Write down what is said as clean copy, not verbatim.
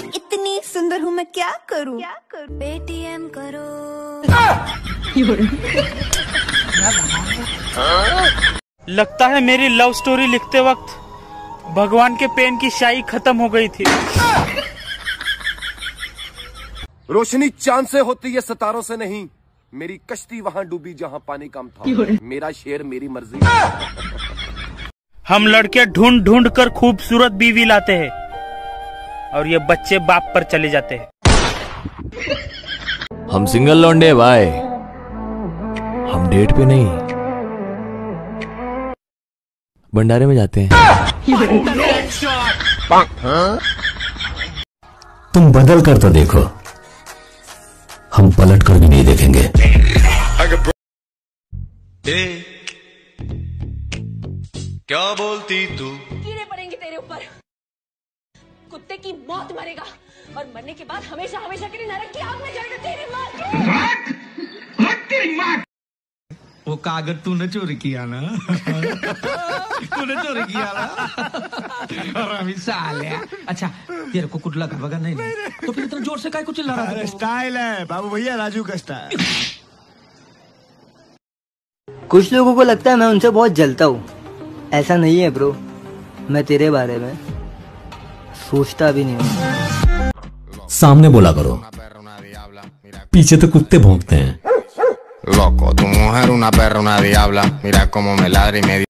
इतनी सुंदर हूँ मैं क्या करूँ? पेटीएम करो। लगता है मेरी लव स्टोरी लिखते वक्त भगवान के पेन की स्याही खत्म हो गई थी। रोशनी चांद से होती है सितारों से नहीं। मेरी कश्ती वहाँ डूबी जहाँ पानी कम था। मेरा शेर मेरी मर्जी। हम लड़के ढूंढ ढूंढ कर खूबसूरत बीवी लाते हैं और ये बच्चे बाप पर चले जाते हैं। हम सिंगल लौंडे भाई, हम डेट पे नहीं भंडारे में जाते हैं। तुम बदल कर तो देखो, हम पलट कर भी नहीं देखेंगे। क्या बोलती तू? कीड़े पड़ेंगे तेरे ऊपर, कुत्ते की मौत मरेगा और मरने के बाद हमेशा हमेशा के लिए नरक की आग में जाएगा तेरी माँ। वो कागज तूने चोरी किया ना? तूने चोरी किया ना? और साले। अच्छा तेरे को कुछ लगा वगा नहीं, तो फिर इतना जोर से काय को चिल्ला रहा है? स्टाइल है बाबू भैया, राजू का स्टाइल। कुछ लोगों को लगता है मैं उनसे बहुत जलता हूँ, ऐसा नहीं है ब्रो। मैं तेरे बारे में सोचता भी नहीं हूँ। सामने बोला करो, पीछे तो कुत्ते भौंकते हैं। Loco, tu mujer una perra, una diabla. Mira cómo me ladra y me